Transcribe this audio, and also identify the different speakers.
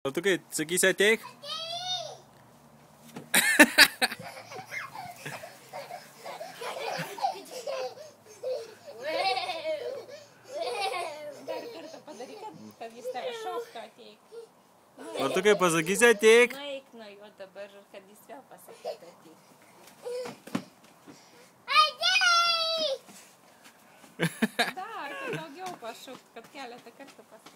Speaker 1: O tu kai sakysi ateik?
Speaker 2: Dar kartą padaryk, kad jis tave šauktų ateik.
Speaker 1: O tu kai pasakysi ateik?
Speaker 2: Nueik nuo jo dabar, kad jis vėl pasakytų ateik. Dar, kad daugiau pašauk, kad keletą kartų pasakytų.